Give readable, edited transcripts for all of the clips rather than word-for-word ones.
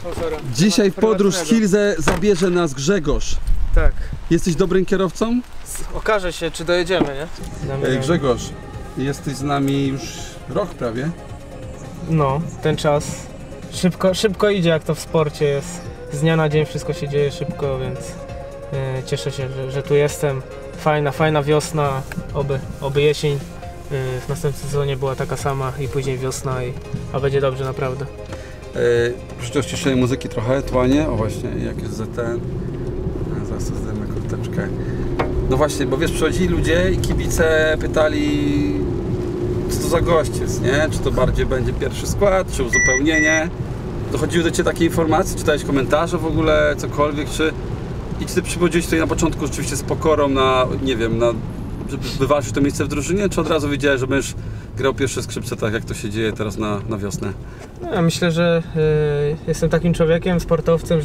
sponsora. Dzisiaj w podróż Hilze zabierze nas Grzegorz. Tak. Jesteś dobrym kierowcą? Okaże się, czy dojedziemy, nie? Grzegorz, jesteś z nami już rok prawie. No, ten czas szybko idzie, jak to w sporcie jest. Z dnia na dzień wszystko się dzieje szybko, więc cieszę się, że tu jestem. Fajna wiosna, oby jesień w następnym sezonie była taka sama i później wiosna, a będzie dobrze naprawdę. Życzę ściszenia muzyki trochę, tłanie. O właśnie, jak jest ZTN. Zaraz to zdejmę kurteczkę. No właśnie, bo wiesz, przychodzili ludzie i kibice pytali, co to za gość jest, nie? Czy to bardziej będzie pierwszy skład, czy uzupełnienie. Dochodziły do Ciebie takie informacje, czytałeś komentarze w ogóle, cokolwiek, czy... I czy Ty przychodziłeś tutaj na początku rzeczywiście z pokorą na, nie wiem, żeby wywalczyć to miejsce w drużynie, czy od razu wiedziałeś, że będziesz grał pierwsze skrzypce, tak jak to się dzieje teraz na wiosnę? No, ja myślę, że jestem takim człowiekiem, sportowcem,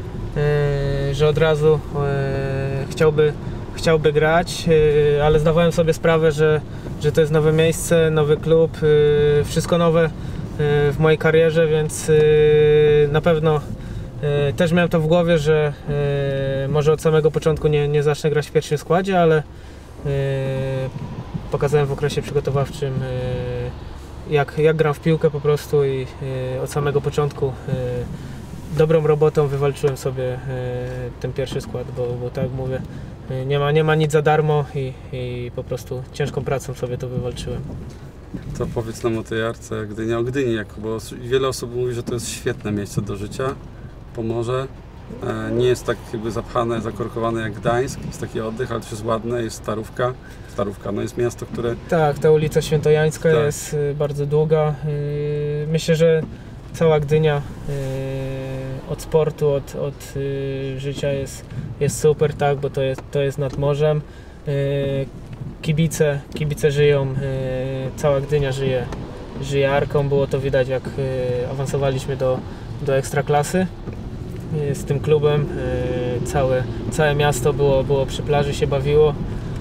że od razu chciałby grać, ale zdawałem sobie sprawę, że to jest nowe miejsce, nowy klub, wszystko nowe w mojej karierze, więc na pewno też miałem to w głowie, że może od samego początku nie zacznę grać w pierwszym składzie, ale pokazałem w okresie przygotowawczym jak gram w piłkę po prostu i od samego początku dobrą robotą wywalczyłem sobie ten pierwszy skład, bo tak jak mówię, nie ma nic za darmo i po prostu ciężką pracą sobie to wywalczyłem. To powiedz nam o tej Arce Gdynia, o Gdyni, bo wiele osób mówi, że to jest świetne miejsce do życia, Pomorze. Nie jest tak jakby zapchane, zakorkowane jak Gdańsk, jest taki oddech, ale też jest ładne, jest Starówka, no jest miasto, które... Tak, ta ulica Świętojańska jest bardzo długa. Myślę, że cała Gdynia od sportu, od życia jest super, tak, bo to jest nad morzem. Kibice żyją, cała Gdynia żyje Arką, było to widać, jak awansowaliśmy do Ekstraklasy z tym klubem. Całe miasto było przy plaży, się bawiło.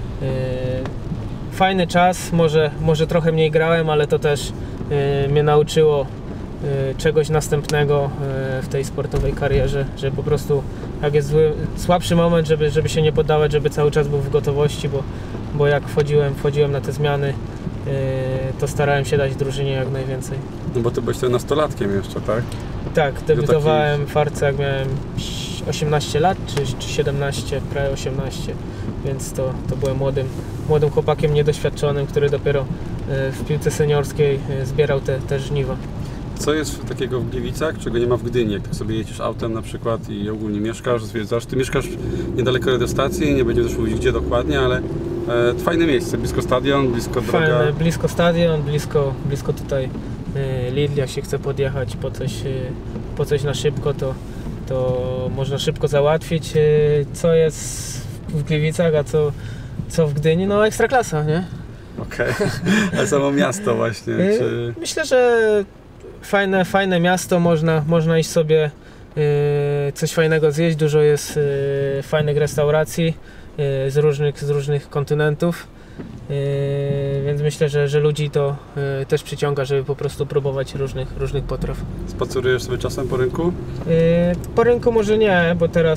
Fajny czas, może trochę mniej grałem, ale to też mnie nauczyło czegoś następnego w tej sportowej karierze, że po prostu jak jest słabszy moment, żeby się nie poddawać, żeby cały czas był w gotowości, bo jak wchodziłem na te zmiany, to starałem się dać drużynie jak najwięcej. No bo Ty byłeś tutaj nastolatkiem jeszcze, tak? Tak, debiutowałem w Arce jak miałem 18 lat, czy 17, prawie 18, więc to byłem młodym chłopakiem niedoświadczonym, który dopiero w piłce seniorskiej zbierał te żniwa. Co jest takiego w Gliwicach, czego nie ma w Gdyni? Jak tak sobie jedziesz autem na przykład i ogólnie mieszkasz, zwiedzasz, Ty mieszkasz niedaleko radiostacji, nie będziemy też mówić gdzie dokładnie, ale fajne miejsce, blisko stadion, blisko droga. Fajne, blisko stadion, blisko tutaj Lidl, jak się chce podjechać po coś na szybko, to można szybko załatwić. Co jest w Gliwicach, a co w Gdyni? No Ekstraklasa, nie? Okej, a samo miasto właśnie? Czy... Myślę, że fajne miasto, można iść sobie coś fajnego zjeść, dużo jest fajnych restauracji z różnych kontynentów, więc myślę, że ludzi to też przyciąga, żeby po prostu próbować różnych potraw. Spacerujesz sobie czasem po rynku? Po rynku może nie, bo teraz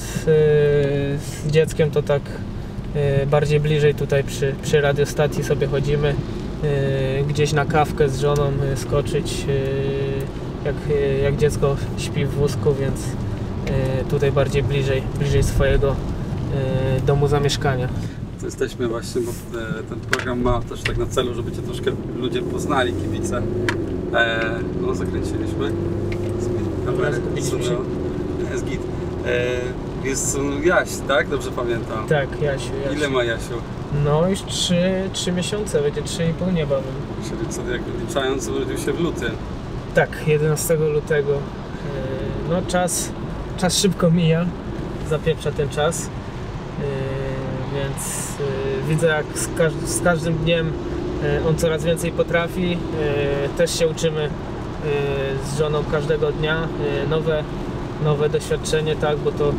z dzieckiem to tak bardziej bliżej tutaj przy radiostacji sobie chodzimy, gdzieś na kawkę z żoną skoczyć, jak dziecko śpi w wózku, więc tutaj bardziej bliżej swojego domu zamieszkania. To jesteśmy właśnie, bo ten program ma też tak na celu, żeby Cię troszkę ludzie poznali, kibice. No zakręciliśmy. Kamery, jest git. Jest Jaś, tak? Dobrze pamiętam. Tak, Jasiu. Ile ma Jasiu? No już 3 miesiące, będzie 3,5 niebawem. Czyli co, jak liczając, urodził się w lutym. Tak, 11 lutego. No czas szybko mija, zapieprza ten czas. Więc widzę, jak z każdym dniem on coraz więcej potrafi. Też się uczymy z żoną każdego dnia. Nowe doświadczenie, tak, bo to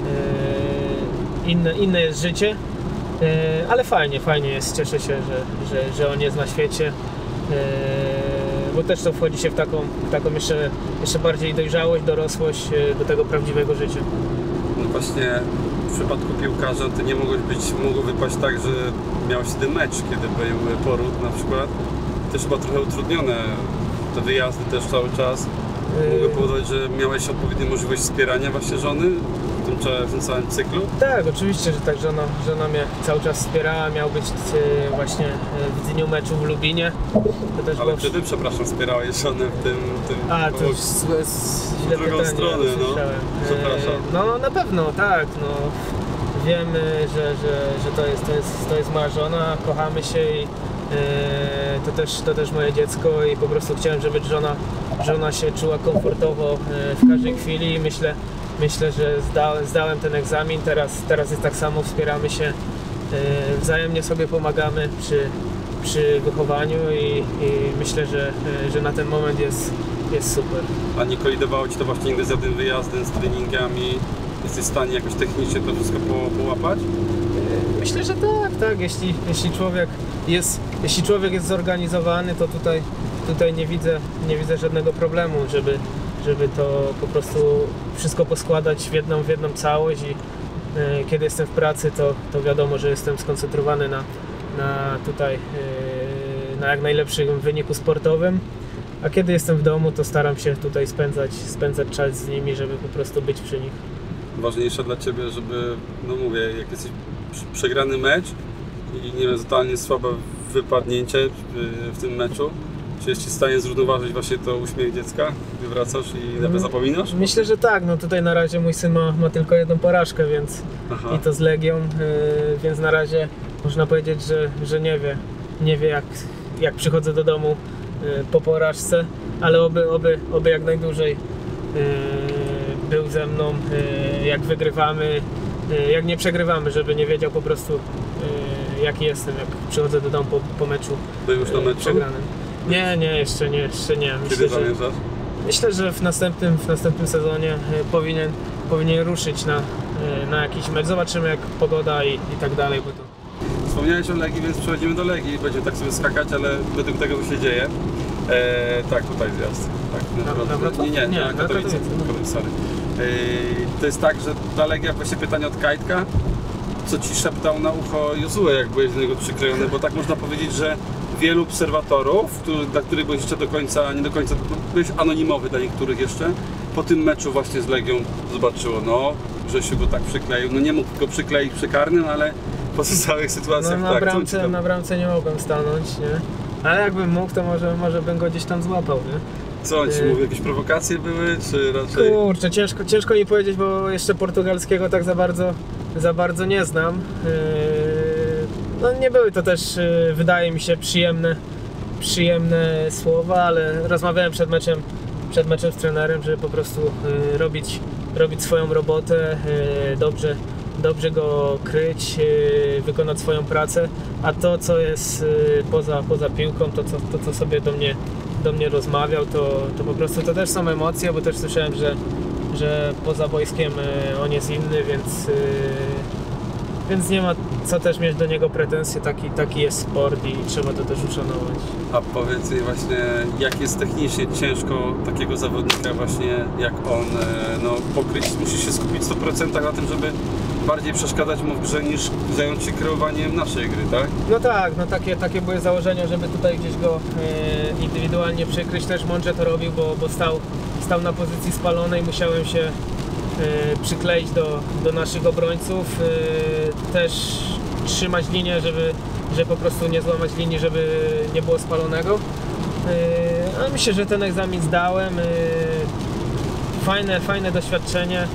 inne jest życie. Ale fajnie jest, cieszę się, że on jest na świecie. bo też to wchodzi się w taką jeszcze bardziej dojrzałość, dorosłość do tego prawdziwego życia. No właśnie w przypadku piłkarza to nie mogło wypaść tak, że miałeś wtedy mecz, kiedy był poród na przykład. Też chyba trochę utrudnione te wyjazdy też cały czas. Mogły powodować, że miałeś odpowiednią możliwość wspierania właśnie żony w tym całym cyklu? Tak, oczywiście, że tak, żona mnie cały czas wspierała, miał być właśnie w dniu meczu w Lubinie. To też Ale wtedy, przepraszam, wspierałeś żonę w tym A, to już źle drugą pytanie, stronę, no. Przepraszam. No na pewno, tak, no. Wiemy, że to jest moja żona, kochamy się i to też moje dziecko i po prostu chciałem, żeby żona się czuła komfortowo w każdej chwili i myślę, że zdałem ten egzamin, teraz jest tak samo, wspieramy się, wzajemnie sobie pomagamy przy wychowaniu i myślę, że na ten moment jest super. A nie kolidowało Ci to właśnie nigdy z tym wyjazdem, z treningami? Jesteś w stanie jakoś technicznie to wszystko połapać? Myślę, że tak. Jeśli człowiek jest zorganizowany, to tutaj nie widzę żadnego problemu, żeby to po prostu wszystko poskładać w jedną całość i kiedy jestem w pracy, to wiadomo, że jestem skoncentrowany na jak najlepszym wyniku sportowym, a kiedy jestem w domu, to staram się tutaj spędzać czas z nimi, żeby po prostu być przy nich. Ważniejsze dla Ciebie, żeby, no mówię, jak jesteś przegrany mecz i nie wiem, totalnie słabe wypadnięcie w tym meczu, czy jesteś w stanie zrównoważyć właśnie to uśmiech dziecka, gdy wracasz i nawet zapominasz? Myślę, że tak. No tutaj na razie mój syn ma tylko jedną porażkę, więc i to z Legią, więc na razie można powiedzieć, że nie wie jak przychodzę do domu po porażce, ale oby jak najdłużej był ze mną, jak wygrywamy, jak nie przegrywamy, żeby nie wiedział po prostu jaki jestem, jak przychodzę do domu po meczu Był już na meczu? przegranym. Nie, jeszcze nie. Kiedy zamierzasz? Myślę, że w następnym sezonie powinien ruszyć na jakiś mecz. Zobaczymy jak pogoda i tak dalej. Bo to... Wspomniałeś o Legii, więc przechodzimy do Legii. Będziemy tak sobie skakać, ale według tego co się dzieje. Tak, tutaj zjazd. Tak, nie, na Katowice. Sorry. To jest tak, że ta Legia, właśnie pytanie od Kajtka, co Ci szeptał na ucho Josue, jak byłeś do niego przyklejony, bo tak można powiedzieć, że wielu obserwatorów, dla których byłeś jeszcze nie do końca, byłeś anonimowy dla niektórych jeszcze, po tym meczu właśnie z Legią zobaczyło, no, Grzesiu go tak przykleił, no nie mógł go przykleić przy karnym, ale w pozostałych sytuacjach no, na bramce nie mogłem stanąć, nie? Ale jakbym mógł, to może bym go gdzieś tam złapał, nie? Co on Ci mówi, jakieś prowokacje były, czy raczej... Kurczę, ciężko mi powiedzieć, bo jeszcze portugalskiego tak za bardzo nie znam. No nie były to też, wydaje mi się, przyjemne słowa, ale rozmawiałem przed meczem z trenerem, żeby po prostu robić swoją robotę, dobrze go kryć, wykonać swoją pracę, a to co jest poza piłką, to co sobie do mnie rozmawiał, to po prostu to też są emocje, bo też słyszałem, że poza boiskiem on jest inny, więc nie ma co też mieć do niego pretensje, taki jest sport i trzeba to też uszanować. A powiedz mi właśnie, jak jest technicznie ciężko takiego zawodnika właśnie jak on pokryć, musisz się skupić 100% na tym, żeby bardziej przeszkadzać mu w grze niż zająć się kreowaniem naszej gry, tak? No tak, no takie były założenia, żeby tutaj gdzieś go indywidualnie przykryć, też mądrze to robił, bo stał na pozycji spalonej, musiałem się przykleić do naszych obrońców, też trzymać linię, żeby po prostu nie złamać linii, żeby nie było spalonego. Ale myślę, że ten egzamin zdałem. Fajne doświadczenie.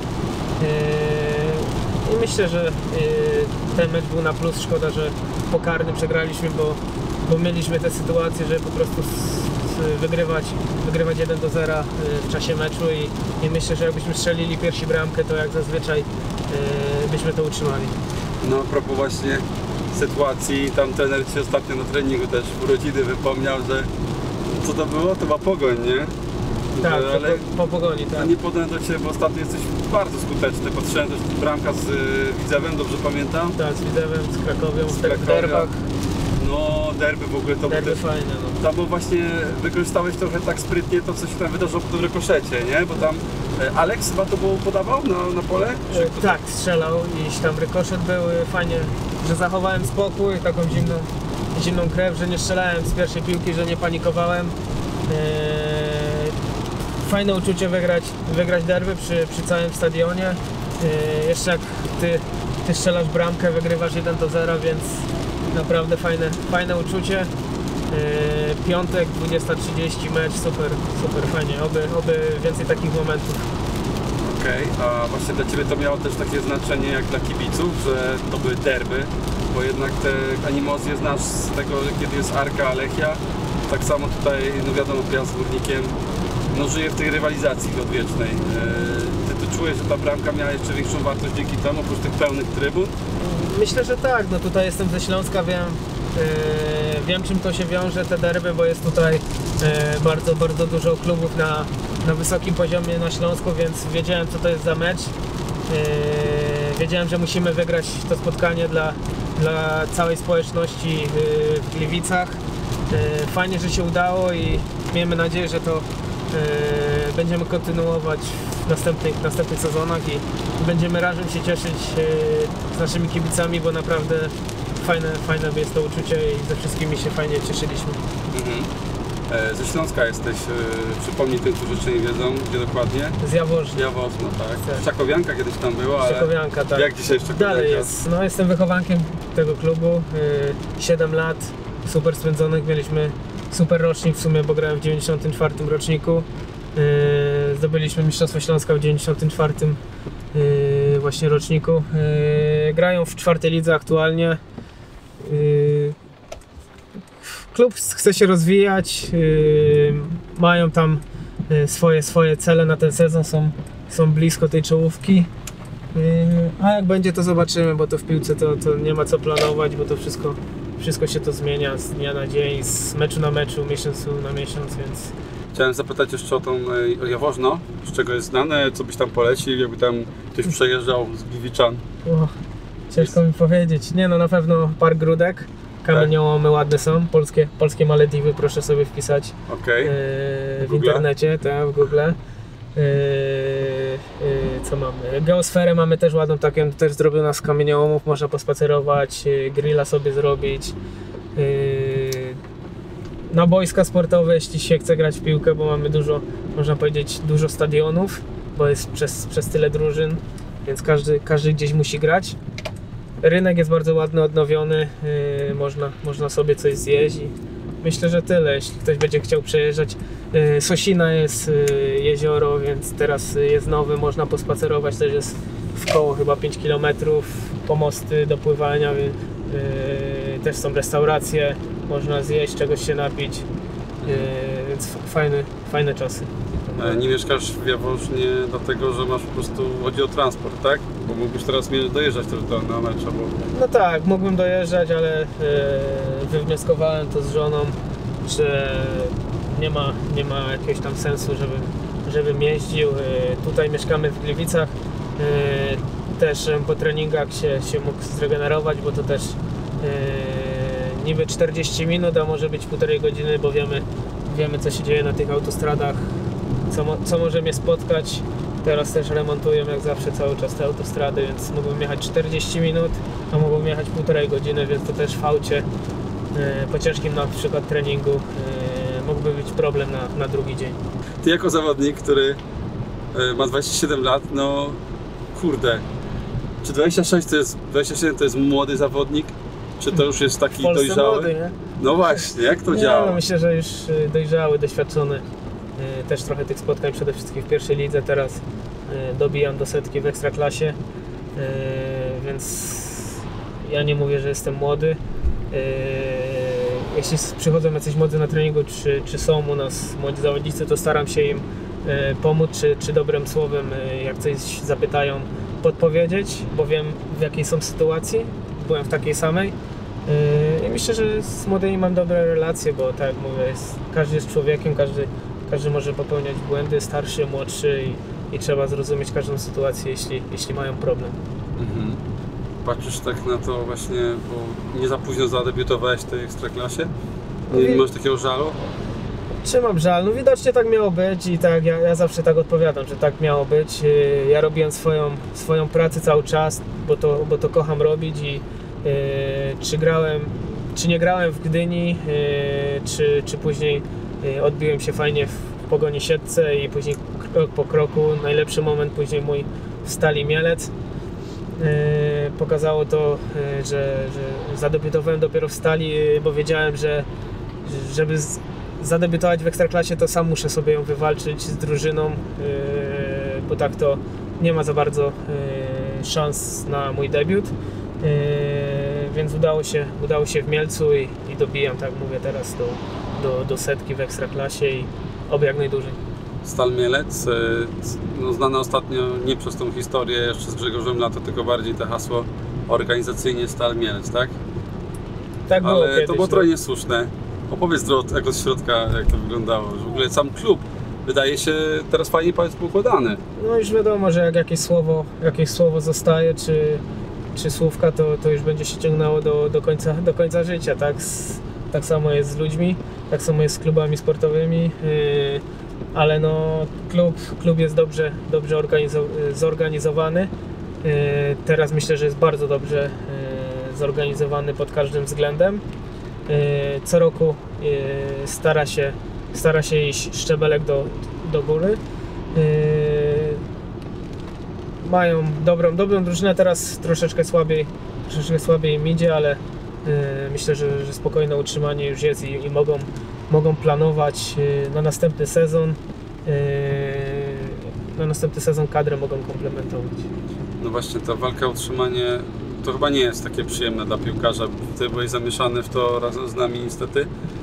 I myślę, że ten mecz był na plus. Szkoda, że po karnym przegraliśmy, bo mieliśmy tę sytuację, żeby po prostu wygrywać 1-0 w czasie meczu i myślę, że jakbyśmy strzelili pierwsi bramkę, to jak zazwyczaj byśmy to utrzymali. No a propos właśnie sytuacji, tam trener Ci ostatnio na treningu też urodziny wypomniał, że co to było? To była Pogoń, nie? Tak, ale po Pogoni, tak. A nie podałem do Ciebie, bo ostatnio jesteś bardzo skuteczny. Patrzyłem też bramka z Widzewem, dobrze pamiętam? Tak, z Widzewem, z Krakowią, w Derbach. No, derby w ogóle to Derby też... fajne, no. Tam bo właśnie wykorzystałeś trochę tak sprytnie to, co się tam wydarzyło po tym rykoszecie, nie? Bo tam Alex chyba to było podawał na pole? Czy Tak, strzelał i tam rykoszet był, fajnie, że zachowałem spokój, taką zimną krew, że nie strzelałem z pierwszej piłki, że nie panikowałem. Fajne uczucie wygrać derby przy całym stadionie. Jeszcze jak ty strzelasz bramkę, wygrywasz 1-0, więc naprawdę fajne uczucie. Piątek, 20:30 mecz, super fajnie, oby więcej takich momentów. Okej, a właśnie dla Ciebie to miało też takie znaczenie jak dla kibiców, że to były derby, bo jednak te animozje znasz z tego, kiedy jest Arka, Lechia. Tak samo tutaj, no wiadomo, Piast z Górnikiem no, żyje w tej rywalizacji odwiecznej. Ty czujesz, że ta bramka miała jeszcze większą wartość dzięki temu, oprócz tych pełnych trybun? Myślę, że tak, no tutaj jestem ze Śląska, wiem czym to się wiąże, te derby, bo jest tutaj bardzo dużo klubów na wysokim poziomie na Śląsku, więc wiedziałem, co to jest za mecz. Wiedziałem, że musimy wygrać to spotkanie dla całej społeczności w Gliwicach. Fajnie, że się udało i miejmy nadzieję, że to będziemy kontynuować w następnych sezonach i będziemy razem się cieszyć z naszymi kibicami, bo naprawdę fajne jest to uczucie i ze wszystkimi się fajnie cieszyliśmy. Ze Śląska jesteś, przypomnij tym, którzy jeszcze nie wiedzą, gdzie dokładnie? Z Jaworzna. Jaworzno, tak. Tak. Czakowianka kiedyś tam była, ale Czakowianka, tak. jak dzisiaj Czakowianka? Dalej jest. No, jestem wychowankiem tego klubu. 7 lat super spędzonych. Mieliśmy super rocznik w sumie, bo grałem w 94 roczniku. Zdobyliśmy Mistrzostwo Śląska w 94 właśnie roczniku. Grają w 4. lidze aktualnie. Klub chce się rozwijać, mają tam swoje cele na ten sezon, są blisko tej czołówki. A jak będzie, to zobaczymy, bo to w piłce to nie ma co planować, bo to wszystko się to zmienia z dnia na dzień, z meczu na meczu, miesiącu na miesiąc, więc... Chciałem zapytać jeszcze o Jaworzno, z czego jest znane, co byś tam polecił, jakby tam ktoś przejeżdżał z Gliwiczan. Ciężko mi powiedzieć. Nie no, na pewno Park Grudek, kamieniołomy ładne są, polskie Malediwy, proszę sobie wpisać w internecie, w Google. Co mamy? Geosferę mamy też ładną, taką też zrobiona z kamieniołomów, można pospacerować, grilla sobie zrobić. Na boiska sportowe, jeśli się chce grać w piłkę, bo mamy można powiedzieć, dużo stadionów, bo jest przez tyle drużyn, więc każdy gdzieś musi grać. Rynek jest bardzo ładny, odnowiony, można sobie coś zjeść i myślę, że tyle, jeśli ktoś będzie chciał przejeżdżać. Sosina jest jezioro, więc teraz jest nowy, można pospacerować, też jest w koło chyba 5 km, pomosty do pływania, też są restauracje, można zjeść, czegoś się napić, więc fajne czasy. Nie mieszkasz w Jaworznie dlatego, że masz po prostu, chodzi o transport, tak? Bo mógłbyś teraz dojeżdżać też na mecz, bo... No tak, mógłbym dojeżdżać, ale wywnioskowałem to z żoną, że nie ma jakiegoś tam sensu, żebym jeździł. Tutaj mieszkamy w Gliwicach, też po treningach się mógł zregenerować, bo to też niby 40 minut, a może być 1,5 godziny, bo wiemy co się dzieje na tych autostradach, co może mnie spotkać. Teraz też remontują jak zawsze cały czas te autostrady, więc mógłbym jechać 40 minut, a mógłbym jechać 1,5 godziny, więc to też w aucie po ciężkim na przykład treningu mógłby być problem na drugi dzień. Ty jako zawodnik, który ma 27 lat, no kurde, czy 27 to jest młody zawodnik? Czy to już jest taki dojrzały? Młody, nie? No właśnie, jak to działa? No, myślę, że już dojrzały, doświadczony. Też trochę tych spotkań przede wszystkim w pierwszej lidze, teraz dobijam do setki w Ekstraklasie, więc ja nie mówię, że jestem młody. Jeśli przychodzą jacyś młodzy na treningu, czy są u nas młodzi zawodnicy, to staram się im pomóc, czy dobrym słowem, jak coś zapytają, podpowiedzieć, bo wiem, w jakiej są sytuacji, byłem w takiej samej. I myślę, że z młodymi mam dobre relacje, bo tak jak mówię, każdy jest człowiekiem, każdy może popełniać błędy, starszy, młodszy i trzeba zrozumieć każdą sytuację, jeśli mają problem. patrzysz tak na to właśnie, bo nie za późno zadebiutowałeś w tej Ekstraklasie? Nie masz takiego żalu? Trzymam żal, no widocznie tak miało być i tak ja zawsze tak odpowiadam, że tak miało być. Ja robiłem swoją pracę cały czas, bo to kocham robić i czy nie grałem w Gdyni, czy później odbiłem się fajnie w Pogoni Siedlce i później krok po kroku, najlepszy moment później mój w Stali Mielec. Pokazało to, że zadebiutowałem dopiero w Stali, bo wiedziałem, że żeby zadebiutować w Ekstraklasie, to sam muszę sobie ją wywalczyć z drużyną, bo tak to nie ma za bardzo szans na mój debiut, więc udało się w Mielcu i dobijam, tak mówię, teraz do setki w Ekstraklasie i oby jak najdłużej. Stal Mielec, no znane ostatnio nie przez tą historię jeszcze z Grzegorzem Lato, tylko bardziej to hasło organizacyjnie Stal Mielec, tak? Tak było ale kiedyś, to było trochę niesłuszne. Opowiedz jak z środka, jak to wyglądało, że w ogóle sam klub wydaje się teraz fajnie poukładany. No już wiadomo, że jak jakieś słowo zostaje, czy słówka, to już będzie się ciągnęło do końca życia, tak? Tak samo jest z ludźmi, tak samo jest z klubami sportowymi, ale no klub jest dobrze zorganizowany. Teraz myślę, że jest bardzo dobrze zorganizowany pod każdym względem. Co roku stara się iść szczebelek do góry. Mają dobrą drużynę, teraz troszeczkę słabiej im idzie, ale myślę, że spokojne utrzymanie już jest i mogą planować na następny sezon. Na następny sezon kadrę mogą komplementować. No właśnie, ta walka o utrzymanie to chyba nie jest takie przyjemne dla piłkarza. Ty byłeś zamieszany w to razem z nami niestety.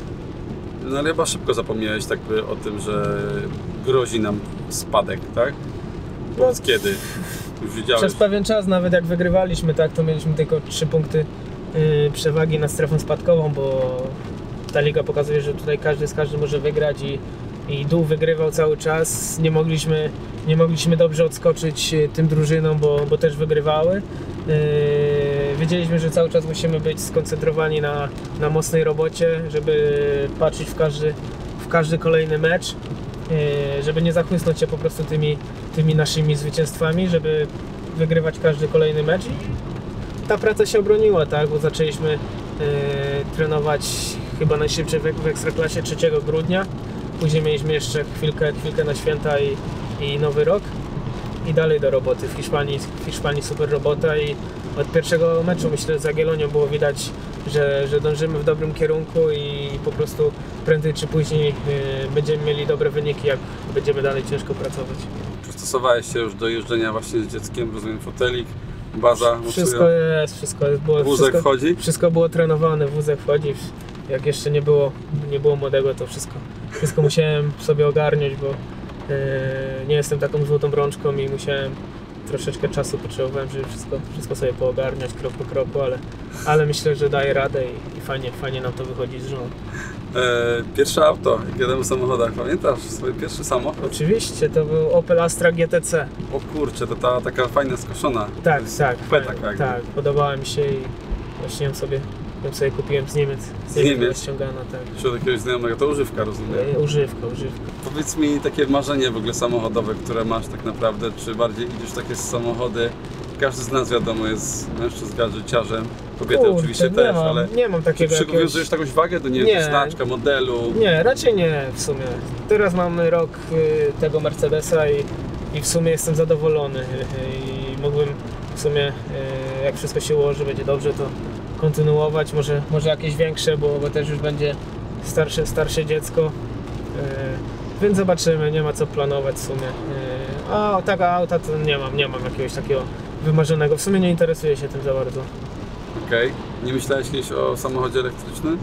No ale chyba szybko zapomniałeś tak by o tym, że grozi nam spadek, tak? No, kiedy? Już widziałeś? Przez pewien czas, nawet jak wygrywaliśmy, tak, to mieliśmy tylko 3 punkty przewagi nad strefą spadkową, bo ta liga pokazuje, że tutaj każdy z każdym może wygrać i dół wygrywał cały czas. Nie mogliśmy dobrze odskoczyć tym drużynom, bo też wygrywały. Wiedzieliśmy, że cały czas musimy być skoncentrowani na mocnej robocie, żeby patrzeć w każdy kolejny mecz, żeby nie zachłysnąć się po prostu tymi naszymi zwycięstwami, żeby wygrywać każdy kolejny mecz. I ta praca się obroniła, tak, bo zaczęliśmy trenować chyba najszybciej w Ekstraklasie 3 grudnia. Później mieliśmy jeszcze chwilkę na święta i Nowy Rok. I dalej do roboty. W Hiszpanii super robota i od pierwszego meczu, myślę, z Jagiellonią było widać, że dążymy w dobrym kierunku i po prostu prędzej czy później będziemy mieli dobre wyniki, jak będziemy dalej ciężko pracować. Przystosowałeś się już do jeżdżenia właśnie z dzieckiem, rozumiem, fotelik, baza, wszystko jest. Wózek wchodzi? Wszystko było trenowane, wózek wchodzi. Jak jeszcze nie było młodego, to wszystko musiałem sobie ogarnąć, bo nie jestem taką złotą rączką i musiałem troszeczkę czasu potrzebowałem, żeby wszystko sobie poogarniać krok po kroku, ale myślę, że daję radę i fajnie nam to wychodzi z żoną. Pierwsze auto, jak jadłem w samochodach, pamiętasz swój pierwszy samochód? Oczywiście, to był Opel Astra GTC. O kurczę, to ta taka fajna skoszona. Tak, Tak, podobała mi się i właśnie ją sobie kupiłem z Niemiec. Ściągana, tak. Czy od jakiegoś znajomego, to używka, rozumiem? Używka. Powiedz mi takie marzenie w ogóle samochodowe, które masz tak naprawdę, czy bardziej idziesz takie samochody? Każdy z nas wiadomo jest mężczyzn gadżeciarzem, kobiety oczywiście też, ale nie mam takiego czy przywiązujesz jakąś wagę do znaczka, modelu? Nie, raczej nie w sumie. Teraz mamy rok tego Mercedesa i w sumie jestem zadowolony i mógłbym w sumie, jak wszystko się ułoży, będzie dobrze, to kontynuować, może jakieś większe, bo też już będzie starsze dziecko, więc zobaczymy, nie ma co planować w sumie. A taka auta to nie mam jakiegoś takiego wymarzonego, w sumie nie interesuję się tym za bardzo. Okej. Nie myślałeś kiedyś o samochodzie elektrycznym?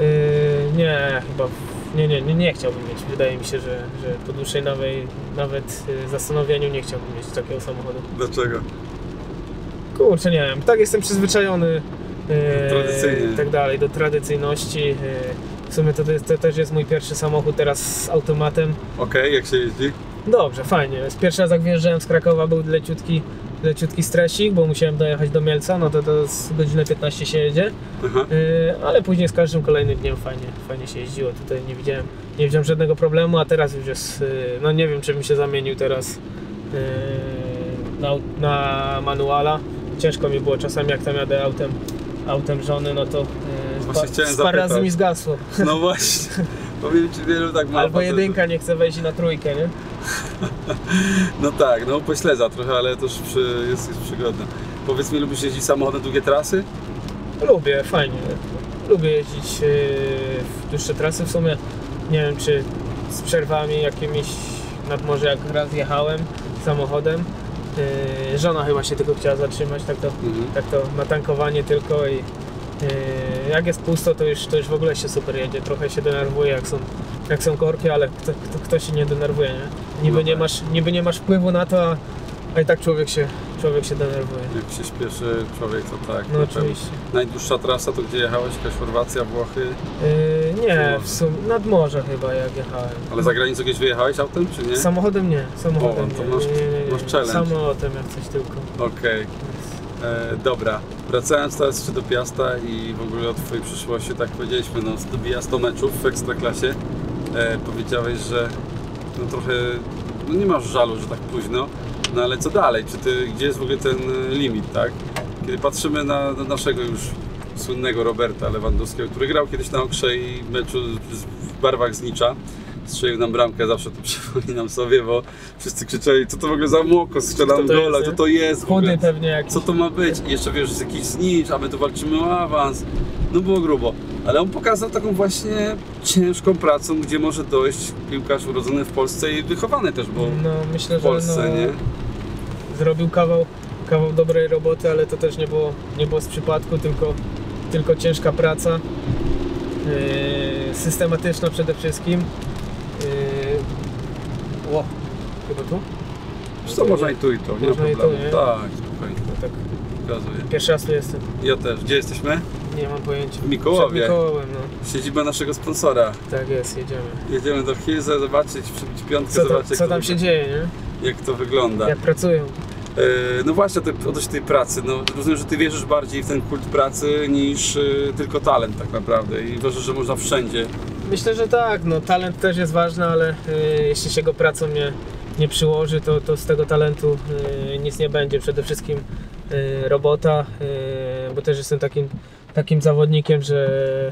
Nie, chyba nie chciałbym mieć. Wydaje mi się, że po dłuższej nawet zastanowieniu nie chciałbym mieć takiego samochodu. Dlaczego? Kurczę, nie wiem, tak jestem przyzwyczajony tradycyjnie. Tak dalej, do tradycyjności. W sumie to też jest mój pierwszy samochód teraz z automatem. Okej, jak się jeździ? Dobrze, fajnie. Pierwszy raz jak wyjeżdżałem z Krakowa, był leciutki leciutki stresik, bo musiałem dojechać do Mielca, no to z godzinę 15 się jedzie. Aha. Ale później z każdym kolejnym dniem fajnie się jeździło, tutaj nie widziałem żadnego problemu, a teraz już jest, no nie wiem, czy bym się zamienił teraz na manuala. Ciężko mi było czasami, jak tam jadę autem żony, no to parę razy mi zgasło. No właśnie, powiem Ci, wielu tak ma. Albo jedynka nie chce wejść na trójkę, nie? No tak, no pośledza trochę, ale to już jest przygodne. Powiedz mi, lubisz jeździć samochodem długie trasy? Lubię, fajnie. Lubię jeździć w dłuższe trasy w sumie. Nie wiem, czy z przerwami jakimiś nad morze, jak raz jechałem samochodem. Żona chyba się tylko chciała zatrzymać, tak to na tankowanie tylko i jak jest pusto, to już w ogóle się super jedzie. Trochę się denerwuje, jak są korki, ale kto się nie denerwuje, nie? Niby nie masz wpływu na to, a i tak człowiek się denerwuje. Jak się śpieszy człowiek, to tak. No oczywiście. Najdłuższa trasa to gdzie jechałeś? Jakaś Chorwacja, Włochy? Nie, w sumie nad morze chyba jak jechałem. Ale za granicę gdzieś wyjechałeś autem, czy nie? Samochodem nie, samochodem to nie. Masz challenge. Samolotem jak coś tylko. Okej. Dobra, wracając teraz jeszcze do Piasta i w ogóle o Twojej przyszłości, tak powiedzieliśmy, no dobija 100 meczów w Ekstraklasie. Powiedziałeś, że no trochę, no nie masz żalu, że tak późno, no ale co dalej? Gdzie jest w ogóle ten limit, tak? Kiedy patrzymy na naszego już słynnego Roberta Lewandowskiego, który grał kiedyś na Okrzei meczu w barwach Znicza, strzelił nam bramkę, zawsze to przypominam sobie, bo wszyscy krzyczeli, co to w ogóle za młoko, strzelam gola, co to jest w ogóle, pewnie jakiś. co to ma być? I jeszcze wiesz, jest jakiś Znicz, a my tu walczymy o awans, no było grubo. Ale on pokazał taką właśnie ciężką pracą, gdzie może dojść piłkarz urodzony w Polsce i wychowany też, bo no, myślę, w Polsce, że nie? Zrobił kawał dobrej roboty, ale to też nie było z przypadku, tylko ciężka praca, systematyczna przede wszystkim. Chyba tu? Co można i tu, nie ma problemu. Nie? Tak, spokojnie. No tak. Pokazuję. Pierwszy raz tu jestem. Ja też. Gdzie jesteśmy? Nie mam pojęcia. W Mikołowie. Przed Mikołowem, no. Siedziba naszego sponsora. Tak jest, jedziemy. Jedziemy do Hilze zobaczyć, przybić piątkę, zobaczyć co tam się dzieje, nie? Jak to wygląda. Jak pracują. No właśnie, odnośnie tej pracy. No, rozumiem, że Ty wierzysz bardziej w ten kult pracy niż tylko talent tak naprawdę i wierzysz, że można wszędzie. Myślę, że tak. No, talent też jest ważny, ale jeśli się go pracą nie przyłoży, to z tego talentu nic nie będzie. Przede wszystkim robota, bo też jestem takim zawodnikiem, że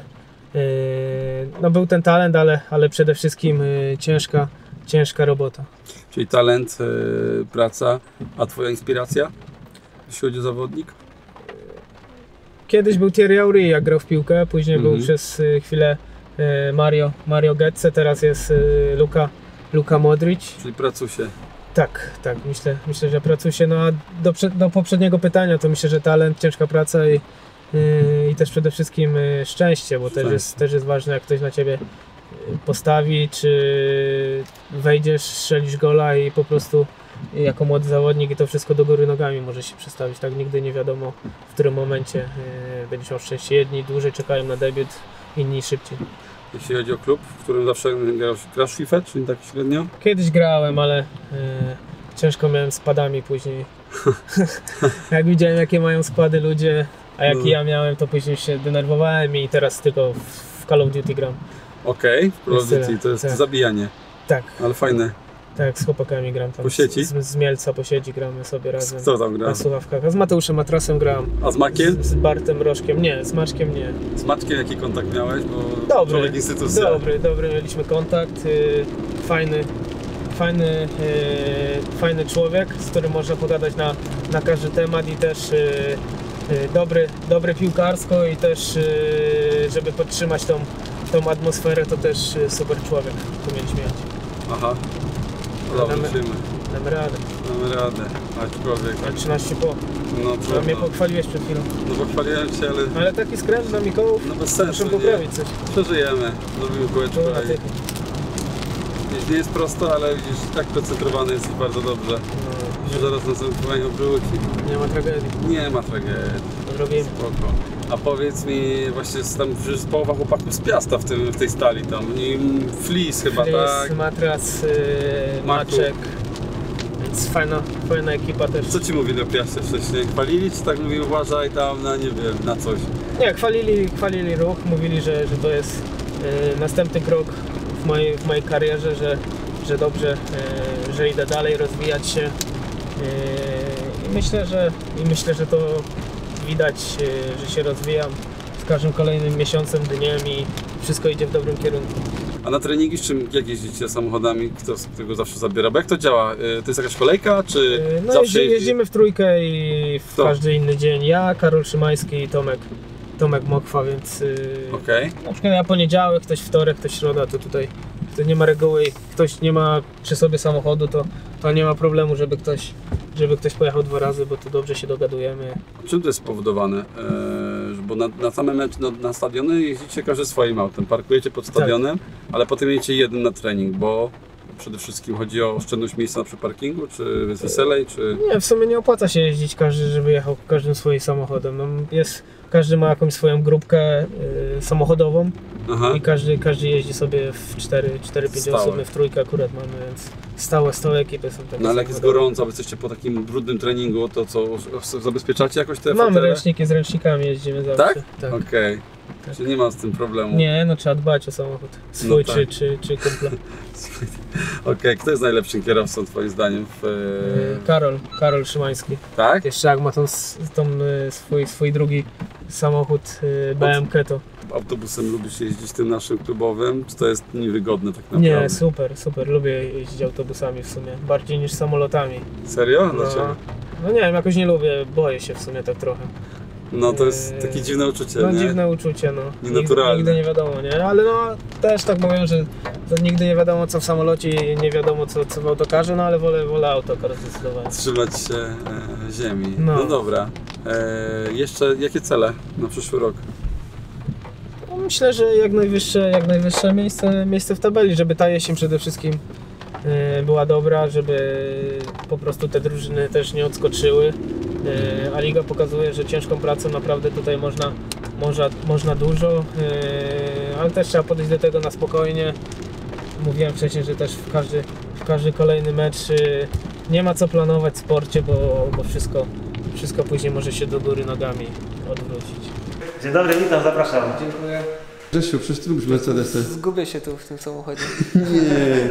no był ten talent, ale przede wszystkim ciężka robota. Czyli talent, praca, a Twoja inspiracja, jeśli chodzi o zawodnik? Kiedyś był Thierry Henry, jak grał w piłkę, później był przez chwilę Mario Götze, teraz jest Luka Modric. Czyli Pracusie. Tak, myślę, że Pracusie. No a do poprzedniego pytania to myślę, że talent, ciężka praca i też przede wszystkim szczęście, bo też jest ważne, jak ktoś na Ciebie postawi, czy wejdziesz, strzelisz gola i po prostu jako młody zawodnik i to wszystko do góry nogami może się przestawić. Tak nigdy nie wiadomo, w którym momencie będziesz miał szczęście. Jedni dłużej czekają na debiut, inni szybciej. Jeśli chodzi o klub, w którym zawsze grasz w FIFA, czyli tak średnio? Kiedyś grałem, ale ciężko miałem spadami później. Jak widziałem, jakie mają składy ludzie, a jaki ja miałem, to później się denerwowałem i teraz tylko w Call of Duty gram. Okej, Call of Duty to jest zabijanie. Tak. Ale fajne. Tak, z chłopakami gram tam. Po sieci? Z Mielca po sieci gramy sobie razem. Kto tam gra? Na słuchawkach. A z Mateuszem Matrasem gram. A z Makiem? Z Bartem Rożkiem. Nie, z Maczkiem nie. Z Maczkiem jaki kontakt miałeś? Bo dobry, człowiek instytucja. Dobry, mieliśmy kontakt. Fajny człowiek, z którym można pogadać na każdy temat i też dobry piłkarsko i też żeby podtrzymać tą atmosferę, to też super człowiek umieć mieć. Aha. Dobra, Damy radę. Aczkolwiek. Ale 13 po. No A mnie pochwaliłeś przed chwilą. No pochwaliłem Cię, ale... Ale taki skręt na Mikołów, no bez sensu, muszę poprawić coś. Przeżyjemy. Zrobimy kółeczko i... Nie jest prosto, ale widzisz, tak koncentrowany jesteś bardzo dobrze. No, że zaraz następnie obróci. Nie ma tragedii. Nie ma tragedii. Zrobimy. Spoko. A powiedz mi, właśnie tam jest połowa chłopaków z Piasta w tej stali tam. Flis chyba, tak? Matras, Maczek. więc fajna ekipa też. Co ci mówili o Piaście wcześniej? Chwalili, czy tak mówili uważaj tam na, nie wiem, na coś? Nie, chwalili ruch, mówili, że to jest następny krok w mojej karierze, że dobrze, że idę dalej rozwijać się i myślę, że to widać, że się rozwijam z każdym kolejnym miesiącem, dniem i wszystko idzie w dobrym kierunku. A na treningi jak jeździcie samochodami? Kto go zawsze zabiera? Bo jak to działa? To jest jakaś kolejka, czy no zawsze jeździmy w trójkę i w każdy inny dzień. Ja, Karol Szymański i Tomek Mokwa, więc na przykład ja poniedziałek, ktoś wtorek, ktoś środa, to tutaj to nie ma reguły, ktoś nie ma przy sobie samochodu, to nie ma problemu, żeby ktoś pojechał 2 razy, bo tu dobrze się dogadujemy. Czym to jest spowodowane? Bo na same mecz, na stadiony jeździcie każdy swoim autem, parkujecie pod stadionem, ale potem jedziecie jeden na trening, bo przede wszystkim chodzi o oszczędność miejsca przy parkingu, czy jest weselej, czy... Nie, w sumie nie opłaca się jeździć każdy, żeby jechał każdym swoim samochodem. No, każdy ma jakąś swoją grupkę samochodową. Aha. I każdy jeździ sobie w 4-5 osoby, w trójkę akurat mamy, więc stałe ekipy są takie. No ale jak jest gorąco, wy jesteście po takim brudnym treningu, to co, zabezpieczacie jakoś te Mamy fotele? ręczniki, z ręcznikami jeździmy zawsze. Tak? Tak. Okej. Tak. Czyli nie ma z tym problemu. Nie, no trzeba dbać o samochód. Swój no tak. czy kumpla. Okej, kto jest najlepszym kierowcą twoim zdaniem? Karol Szymański. Tak? Jeszcze jak ma swój drugi samochód BMK to... Autobusem lubisz jeździć tym naszym klubowym? Czy to jest niewygodne tak naprawdę? Nie, super. Lubię jeździć autobusami w sumie. Bardziej niż samolotami. Serio? Dlaczego? No nie wiem, jakoś nie lubię. Boję się w sumie tak trochę. No to jest takie dziwne uczucie, no, nie? dziwne uczucie, no. Nienaturalne. Nigdy nie wiadomo, nie? Ale no też tak mówią, że nigdy nie wiadomo co w samolocie i nie wiadomo co w autokarze, no ale wolę autokar zdecydowanie. Trzymać się ziemi. No dobra. Jeszcze jakie cele na przyszły rok? No, myślę, że jak najwyższe miejsce w tabeli, żeby ta jesień przede wszystkim była dobra, żeby po prostu te drużyny też nie odskoczyły. A liga pokazuje, że ciężką pracą naprawdę tutaj można dużo, ale też trzeba podejść do tego na spokojnie. Mówiłem wcześniej, że też w każdy kolejny mecz nie ma co planować w sporcie, bo wszystko później może się do góry nogami odwrócić. Dzień dobry, witam, zapraszam. Dziękuję. Grzesiu, przecież ty lubisz Mercedesy. Zgubię się tu w tym samochodzie. Nie.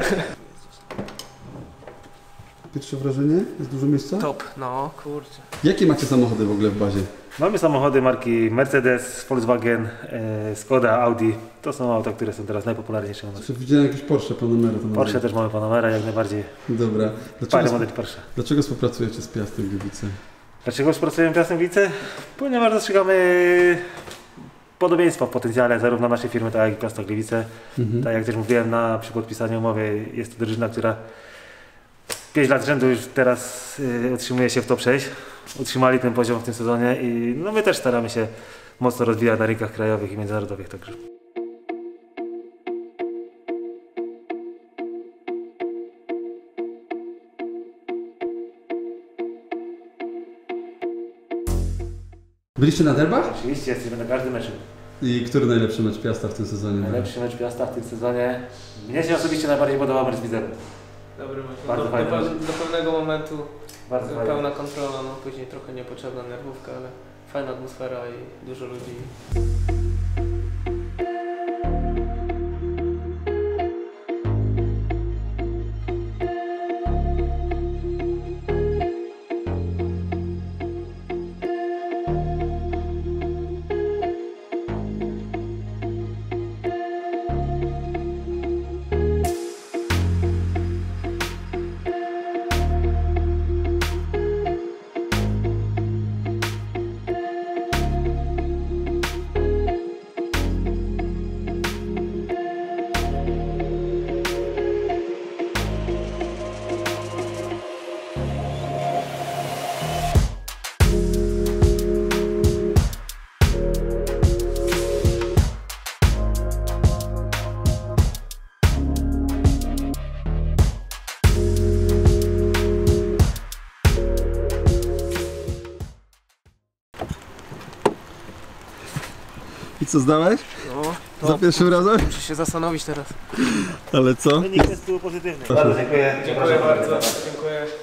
Pierwsze wrażenie? Jest dużo miejsca? Top, no kurczę. Jakie macie samochody w ogóle w bazie? Mamy samochody marki Mercedes, Volkswagen, Skoda, Audi. To są auta, które są teraz najpopularniejsze u nas. Widziałem jakieś Porsche Panamera. Porsche też mamy Panamera, jak najbardziej. Dobra. Parę modeli Porsche. Dlaczego współpracujecie z Piastem Gliwice? Dlaczego współpracujemy z Piastem Gliwice? Ponieważ dostrzegamy podobieństwa w potencjale zarówno naszej firmy, tak jak i Piasta Gliwice. Tak jak też mówiłem przy podpisaniu umowy, jest to drużyna, która 5 lat z rzędu już teraz utrzymuje się w top 6. Utrzymali ten poziom w tym sezonie i no my też staramy się mocno rozwijać na rynkach krajowych i międzynarodowych także. Byliście na derbach? Oczywiście, jesteśmy na każdym meczu. I który najlepszy mecz Piasta w tym sezonie? Najlepszy mecz Piasta w tym sezonie? Mnie się osobiście najbardziej podobał mecz z Widzewem. Dobry mecz. Bardzo fajny mecz. Do pewnego momentu bardzo pełna kontrola, no później trochę niepotrzebna nerwówka, ale fajna atmosfera i dużo ludzi. I co, zdałeś? No, za pierwszym razem? Muszę się zastanowić teraz. Ale co? Wynik testu pozytywny. Bardzo dziękuję. Dziękuję bardzo. Dziękuję.